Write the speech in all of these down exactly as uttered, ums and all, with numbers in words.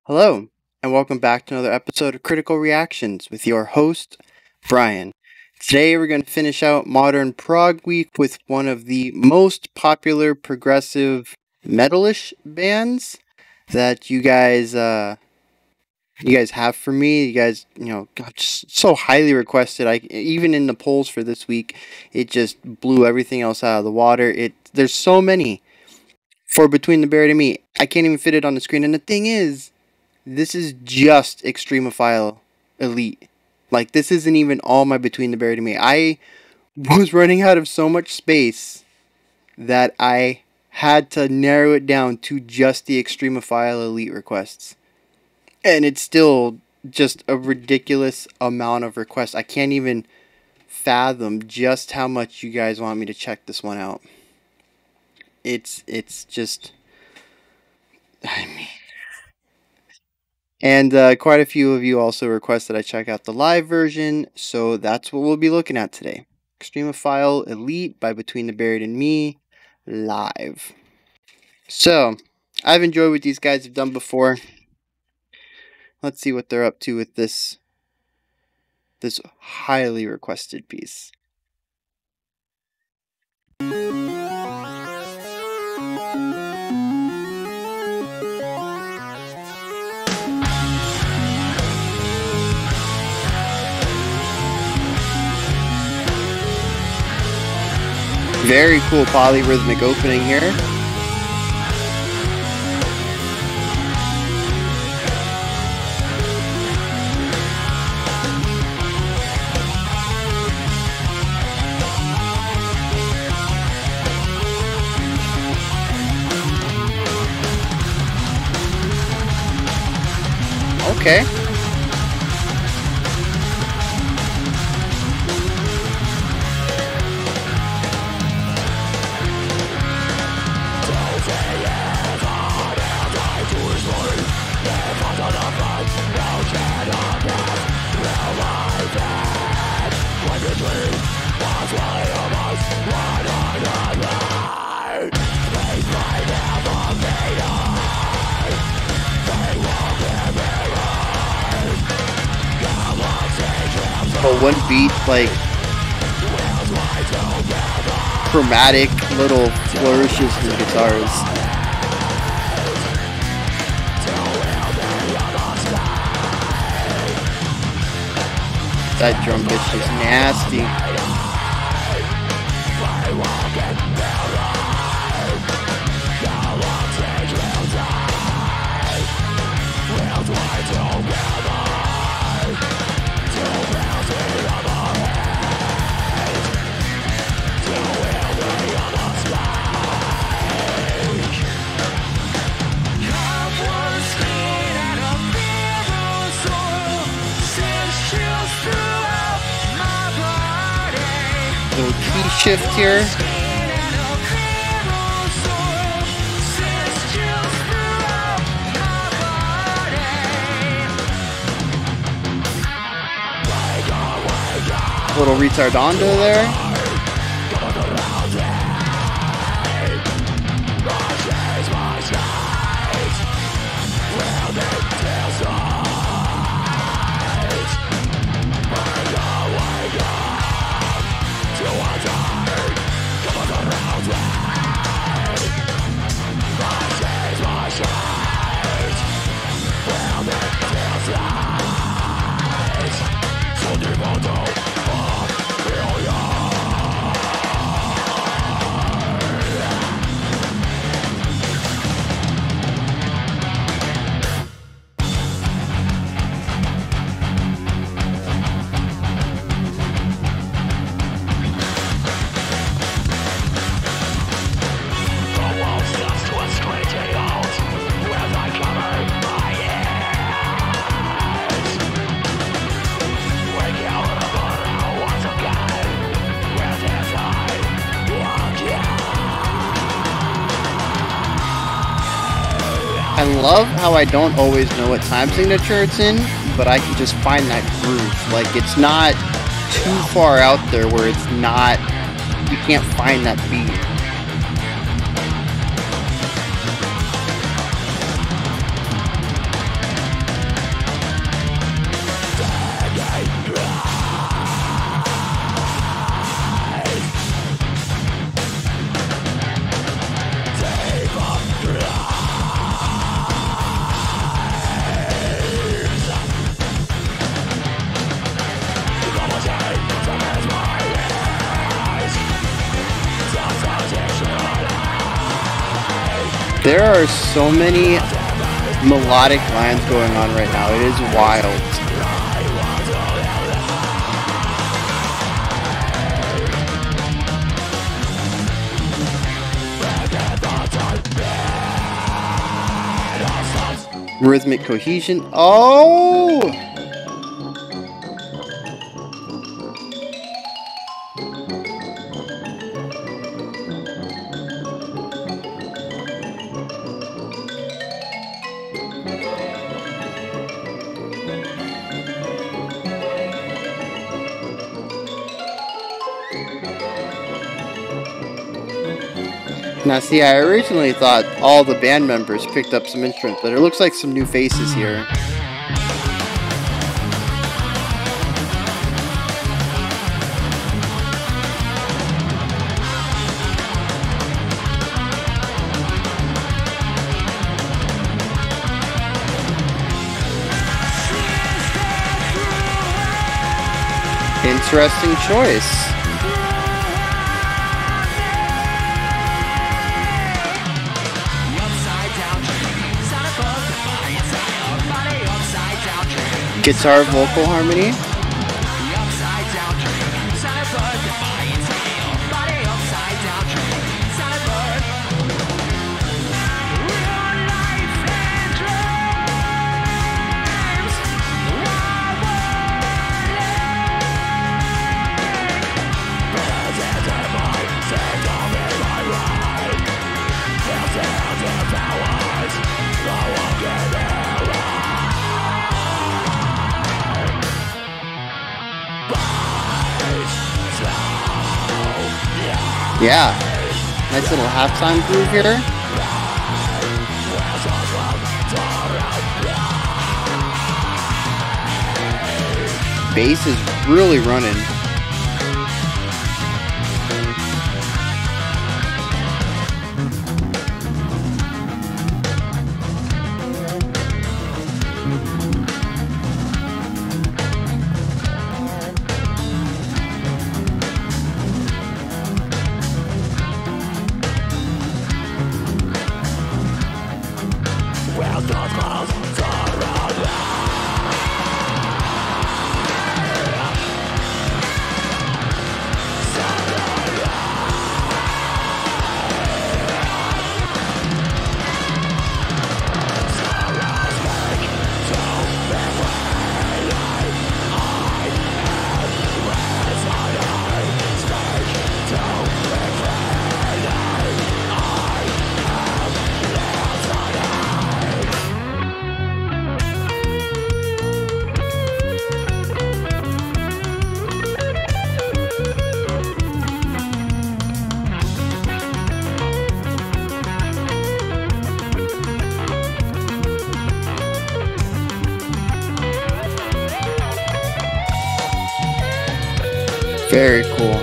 Hello, and welcome back to another episode of Critical Reactions with your host, Bryan. Today we're going to finish out Modern Prog Week with one of the most popular progressive metalish bands that you guys uh, you guys have for me. You guys, you know, got just so highly requested. I even in the polls for this week, it just blew everything else out of the water. It there's so many for Between the Buried and Me. I can't even fit it on the screen. And the thing is, this is just Extremophile Elite. Like, this isn't even all my Between the Buried and Me. I was running out of so much space that I had to narrow it down to just the Extremophile Elite requests. And it's still just a ridiculous amount of requests. I can't even fathom just how much you guys want me to check this one out. It's, it's just... I mean... And uh, quite a few of you also requested I check out the live version, so that's what we'll be looking at today. Extremophile Elite by Between the Buried and Me, live. So, I've enjoyed what these guys have done before. Let's see what they're up to with this, this highly requested piece. Very cool polyrhythmic opening here. Okay. But one beat, like, chromatic little flourishes in the guitars. That drum bitch is nasty. Little key shift here. Little retardando there. I love how I don't always know what time signature it's in, but I can just find that groove. Like, it's not too far out there where it's not, you can't find that beat. There are so many melodic lines going on right now. It is wild. Rhythmic cohesion. Oh! Now see, I originally thought all the band members picked up some instruments, but it looks like some new faces here. Interesting choice. Guitar vocal harmony. Yeah, nice little halftime groove here. Bass is really running. Very cool.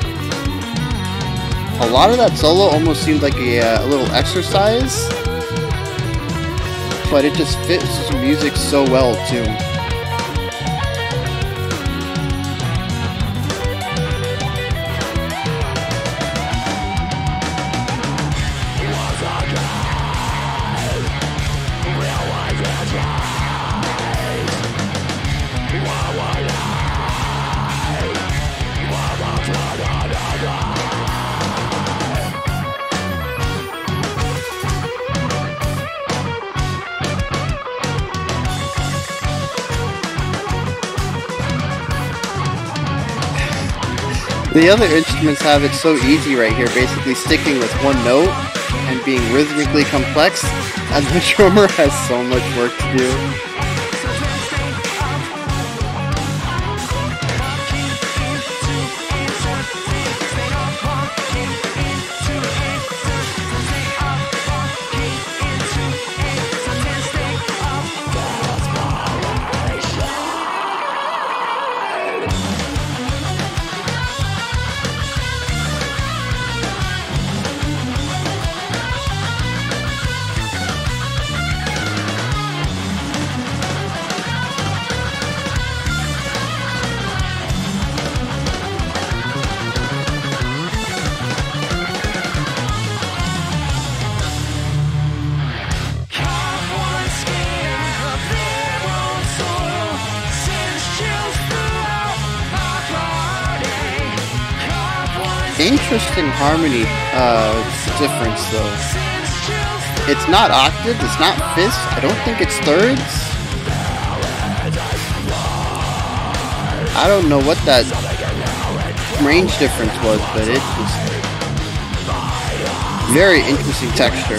A lot of that solo almost seemed like a, uh, a little exercise, but it just fits the music so well too. The other instruments have it so easy right here, basically sticking with one note and being rhythmically complex, and the drummer has so much work to do. interesting harmony uh, difference though. It's not octaves, it's not fifths, I don't think it's thirds. I don't know what that range difference was, but it was very interesting texture.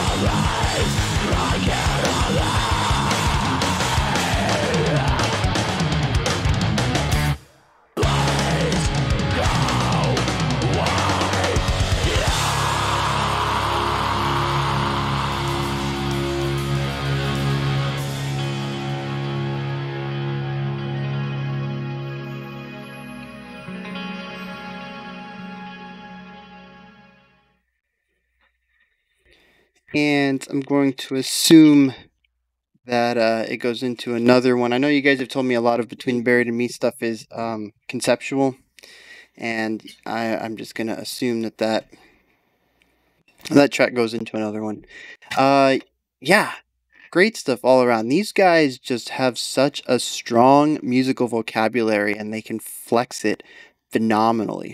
And I'm going to assume that uh, it goes into another one. I know you guys have told me a lot of Between Buried and Me stuff is um, conceptual, and I, I'm just going to assume that, that that track goes into another one. Uh, yeah, great stuff all around. These guys just have such a strong musical vocabulary, and they can flex it phenomenally.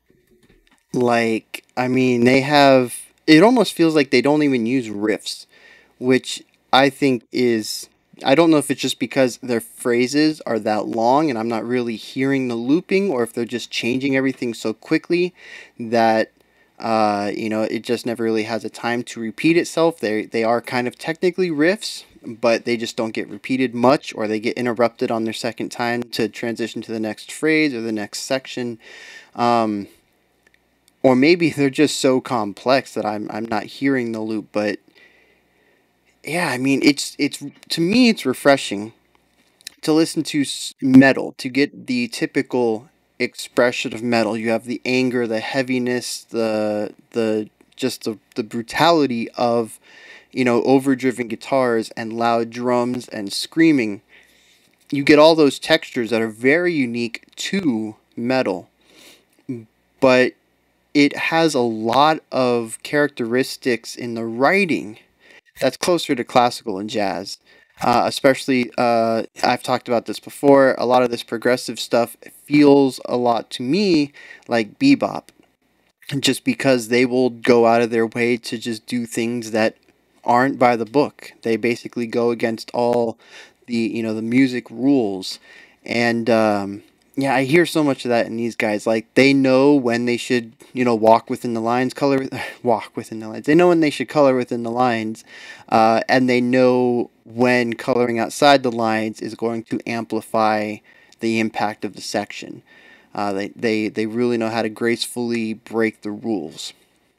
Like, I mean, they have... It almost feels like they don't even use riffs, which I think is... I don't know if it's just because their phrases are that long and I'm not really hearing the looping, or if they're just changing everything so quickly that, uh, you know, it just never really has a time to repeat itself. They, they are kind of technically riffs, but they just don't get repeated much, or they get interrupted on their second time to transition to the next phrase or the next section. Um... Or maybe they're just so complex that I'm I'm not hearing the loop. But yeah, I mean, it's it's to me it's refreshing to listen to metal, to get the typical expression of metal. You have the anger, the heaviness, the the just the the brutality of, you know, overdriven guitars and loud drums and screaming. You get all those textures that are very unique to metal, but it has a lot of characteristics in the writing that's closer to classical and jazz. Uh, especially, uh, I've talked about this before, a lot of this progressive stuff feels a lot to me like bebop. Just because they will go out of their way to just do things that aren't by the book. They basically go against all the, you know, the music rules. And, um... yeah, I hear so much of that in these guys. Like, they know when they should, you know, walk within the lines, color, walk within the lines. They know when they should color within the lines, uh, and they know when coloring outside the lines is going to amplify the impact of the section. Uh, they, they, they really know how to gracefully break the rules.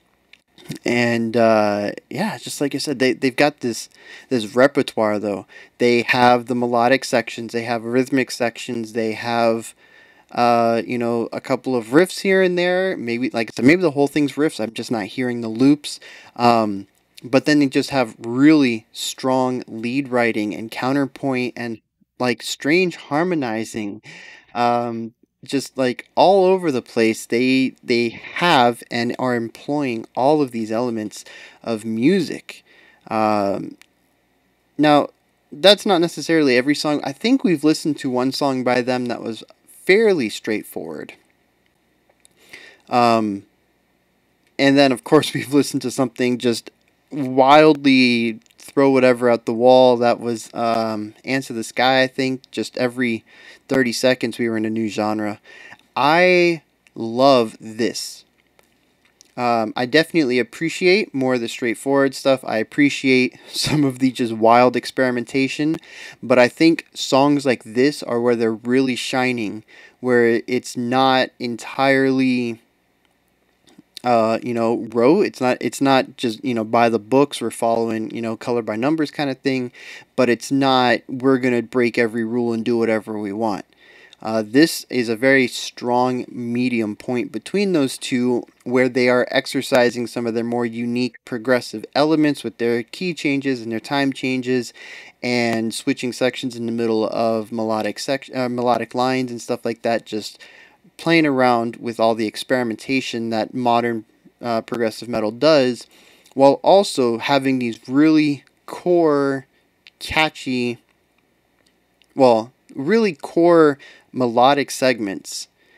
And, uh, yeah, just like I said, they, they've got this, this repertoire, though. They have the melodic sections, they have rhythmic sections, they have... Uh, you know, a couple of riffs here and there. Maybe, like I said, maybe the whole thing's riffs. I'm just not hearing the loops. Um, but then they just have really strong lead writing and counterpoint and, like, strange harmonizing. Um, just, like, all over the place. They, they have and are employing all of these elements of music. Um, now, that's not necessarily every song. I think we've listened to one song by them that was fairly straightforward. Um, and then, of course, we've listened to something just wildly throw whatever out the wall. That was um, Answer the Sky, I think. Just every thirty seconds we were in a new genre. I love this. Um, I definitely appreciate more of the straightforward stuff. I appreciate some of the just wild experimentation. But I think songs like this are where they're really shining. Where it's not entirely, uh, you know, rote. It's not, it's not just, you know, by the books. We're following, you know, color by numbers kind of thing. But it's not, we're going to break every rule and do whatever we want. Uh, this is a very strong medium point between those two, where they are exercising some of their more unique progressive elements with their key changes and their time changes, and switching sections in the middle of melodic sec uh, melodic lines and stuff like that. Just playing around with all the experimentation that modern uh, progressive metal does, while also having these really core, catchy, well, really core melodic segments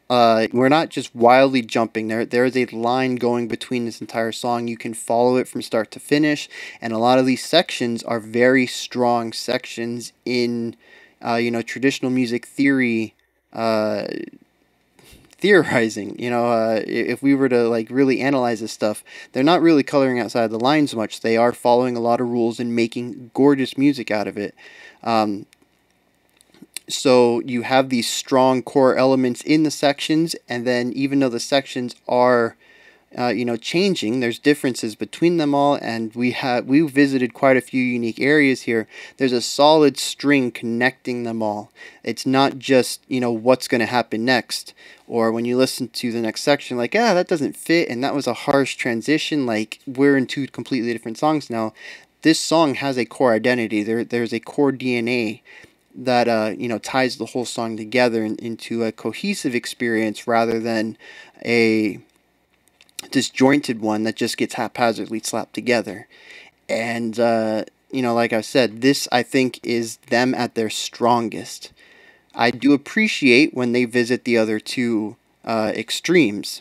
Uh, we're not just wildly jumping. There, there is a line going between this entire song. You can follow it from start to finish, and a lot of these sections are very strong sections in, uh, you know, traditional music theory. Uh, theorizing, you know, uh, if we were to like really analyze this stuff, they're not really coloring outside the lines much. They are following a lot of rules and making gorgeous music out of it. Um, so you have these strong core elements in the sections, and then even though the sections are uh, you know, changing, there's differences between them all, and we have we visited quite a few unique areas here. There's a solid string connecting them all. It's not just, you know, what's going to happen next, or when you listen to the next section, like, ah, that doesn't fit, and that was a harsh transition, like, we're in two completely different songs now. This song has a core identity. There, there's a core D N A that uh, you know, ties the whole song together in, into a cohesive experience rather than a disjointed one that just gets haphazardly slapped together. And uh, you know, like I said, this I think is them at their strongest. I do appreciate when they visit the other two uh, extremes.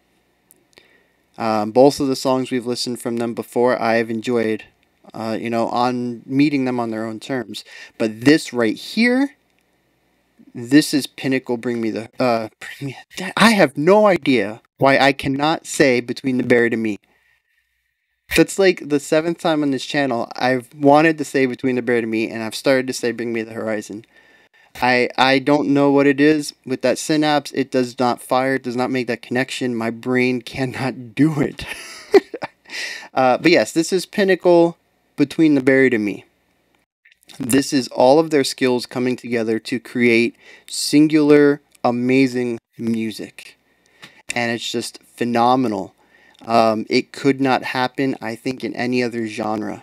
Um, both of the songs we've listened from them before, I've enjoyed. Uh, you know, on meeting them on their own terms. But this right here, this is pinnacle. Bring me the. Uh, bring me, I have no idea why I cannot say Between the Buried and Me. That's like the seventh time on this channel I've wanted to say Between the Buried and Me, and I've started to say Bring Me the Horizon. I I don't know what it is with that synapse. It does not fire. It does not make that connection. My brain cannot do it. uh, but yes, this is pinnacle. Between the Buried and Me. This is all of their skills coming together to create singular, amazing music. And it's just phenomenal. Um, it could not happen, I think, in any other genre.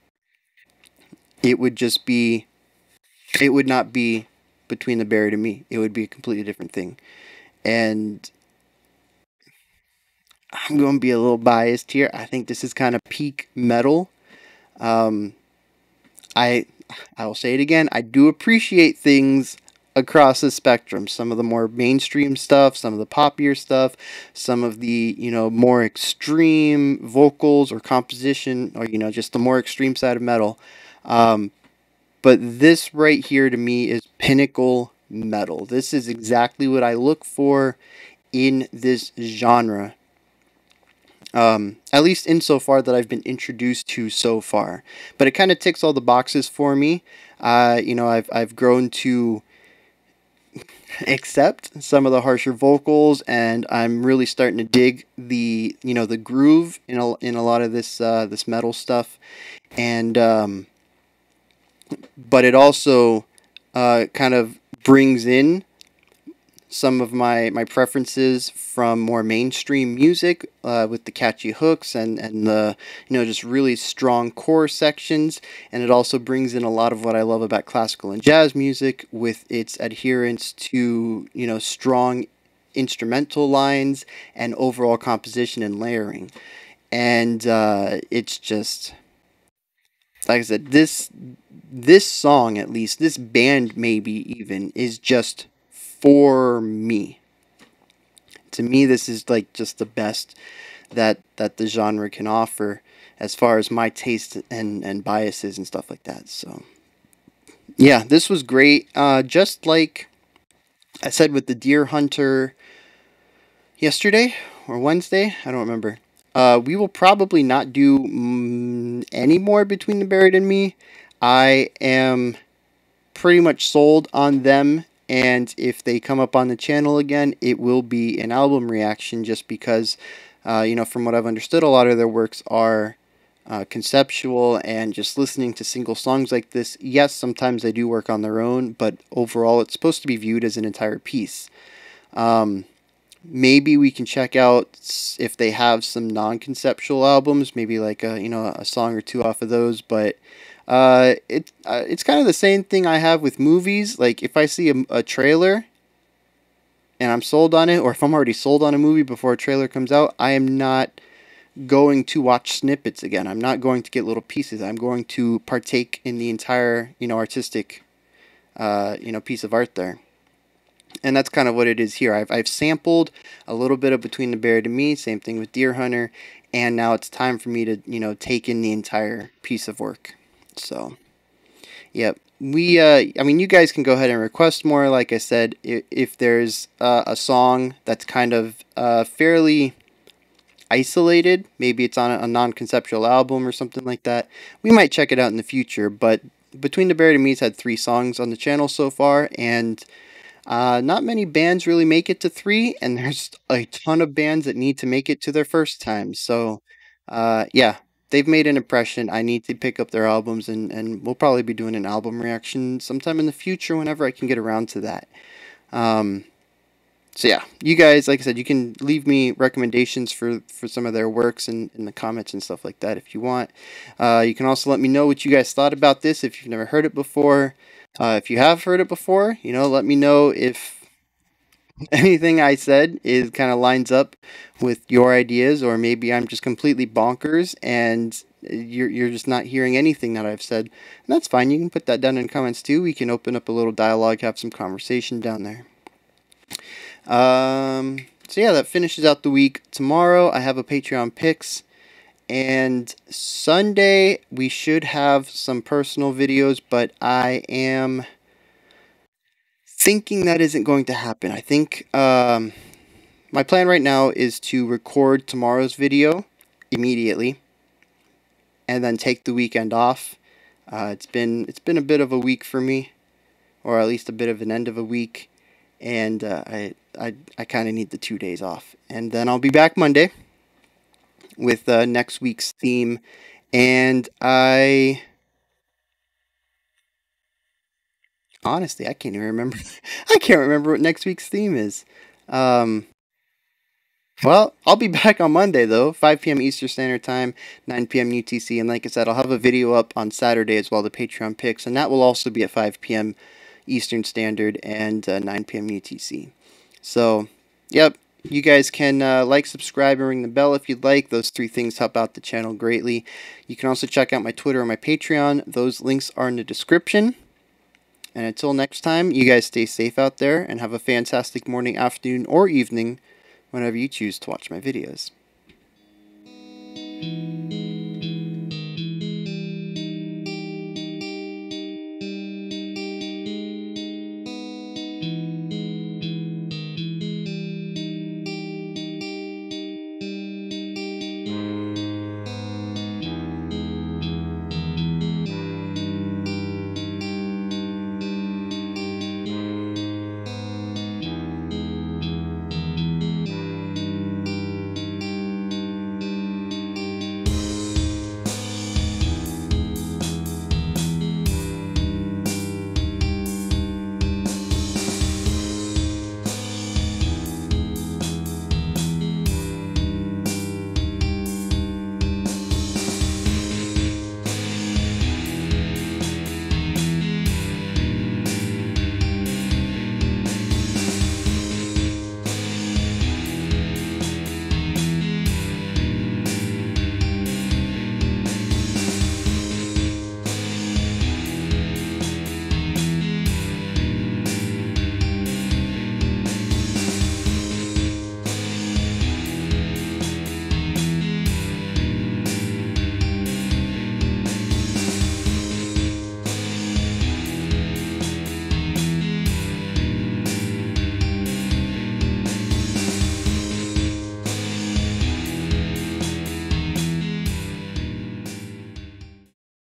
It would just be, it would not be Between the Buried and Me. It would be a completely different thing. And I'm going to be a little biased here. I think this is kind of peak metal. Um, I I will say it again. I do appreciate things across the spectrum. Some of the more mainstream stuff, some of the poppier stuff, some of the, you know, more extreme vocals or composition, or, you know, just the more extreme side of metal. Um, but this right here to me is pinnacle metal. This is exactly what I look for in this genre. Um, at least insofar that I've been introduced to so far. But it kind of ticks all the boxes for me. Uh, you know, I've, I've grown to accept some of the harsher vocals, and I'm really starting to dig the, you know, the groove in a, in a lot of this, uh, this metal stuff. And, um, but it also, uh, kind of brings in some of my, my preferences from more mainstream music, uh, with the catchy hooks and, and the, you know, just really strong core sections. And it also brings in a lot of what I love about classical and jazz music with its adherence to, you know, strong instrumental lines and overall composition and layering. And uh, it's just, like I said, this, this song, at least, this band maybe even, is just for me. To me, this is like just the best that that the genre can offer as far as my taste and and biases and stuff like that. So yeah, this was great. Uh, just like I said with the Deer Hunter yesterday or Wednesday, I don't remember. Uh, we will probably not do mm, any more Between the Buried and Me. I am pretty much sold on them, and if they come up on the channel again, it will be an album reaction, just because, uh, you know, from what I've understood, a lot of their works are uh, conceptual, and just listening to single songs like this, yes, sometimes they do work on their own, but overall it's supposed to be viewed as an entire piece. Um, maybe we can check out if they have some non-conceptual albums, maybe like a, you know, a song or two off of those, but Uh, it uh, it's kind of the same thing I have with movies. Like, if I see a, a trailer and I'm sold on it, or if I'm already sold on a movie before a trailer comes out, I am not going to watch snippets again. I'm not going to get little pieces. I'm going to partake in the entire, you know, artistic, uh, you know, piece of art there. And that's kind of what it is here. I've, I've sampled a little bit of Between the Buried and Me, same thing with Deer Hunter, and now it's time for me to, you know, take in the entire piece of work. So, yep. We, uh, I mean, you guys can go ahead and request more. Like I said, if, if there's uh, a song that's kind of uh, fairly isolated, maybe it's on a, a non-conceptual album or something like that, we might check it out in the future. But Between the Buried and Me's had three songs on the channel so far, and uh, not many bands really make it to three, and there's a ton of bands that need to make it to their first time. So, uh, yeah, they've made an impression. I need to pick up their albums, and, and we'll probably be doing an album reaction sometime in the future whenever I can get around to that. Um, so, yeah, you guys, like I said, you can leave me recommendations for, for some of their works in, in the comments and stuff like that if you want. Uh, you can also let me know what you guys thought about this if you've never heard it before. Uh, if you have heard it before, you know, let me know if anything I said is kind of lines up with your ideas, or maybe I'm just completely bonkers and you're you're just not hearing anything that I've said. And that's fine. You can put that down in the comments too. We can open up a little dialogue, have some conversation down there. Um, so yeah, that finishes out the week. Tomorrow I have a Patreon picks. And Sunday, we should have some personal videos, but I am thinking that isn't going to happen. I think um, my plan right now is to record tomorrow's video immediately and then take the weekend off. Uh, it's been it's been a bit of a week for me, or at least a bit of an end of a week, and uh, I I, I kind of need the two days off. And then I'll be back Monday with uh, next week's theme, and I honestly I can't even remember. I can't remember what next week's theme is. Um, well, I'll be back on Monday though, five p m Eastern Standard Time, nine p m U T C, and like I said, I'll have a video up on Saturday as well, the Patreon picks, and that will also be at five p m Eastern Standard and uh, nine p m U T C. So, yep. You guys can uh, like, subscribe, and ring the bell if you'd like. Those three things help out the channel greatly. You can also check out my Twitter and my Patreon. Those links are in the description. And until next time, you guys stay safe out there and have a fantastic morning, afternoon, or evening whenever you choose to watch my videos.